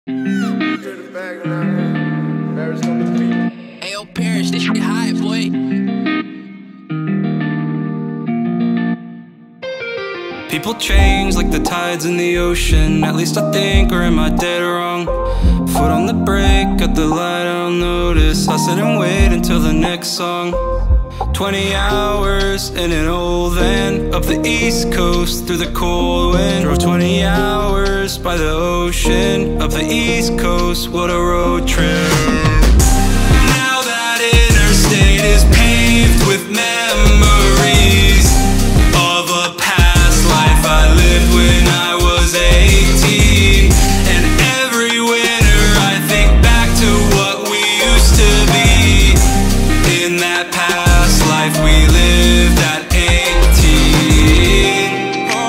Ayo, Paris, this shit high, boy. People change like the tides in the ocean. At least I think, or am I dead wrong? Foot on the brake, got the light, I'll notice. I sit and wait until the next song. 20 hours in an old van, up the East Coast through the cold wind. Drove 20 hours by the ocean, up the East Coast, what a road trip. Now that interstate is paved with memories of a past life I lived when I was 18. And every winter I think back to what we used to be. In that past life we lived at 18.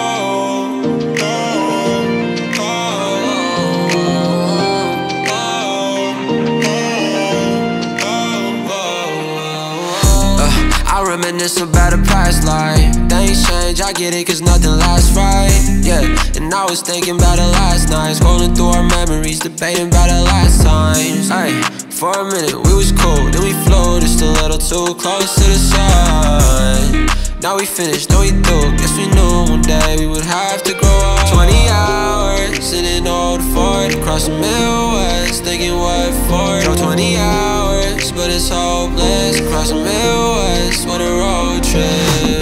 I reminisce about a past life. Things change, I get it, cause nothing lasts right. Yeah, and I was thinking about it last night, scrolling through our memories, debating about it last times. Ay, for a minute we was cool, then we flew just a little too close to the sun. Now we finished, now we through. Guess we knew one day we would have to grow up. 20 hours in an old Ford, across the Midwest, thinking what for. Drove 20 hours, but it's hopeless. Across the Midwest, what a road trip.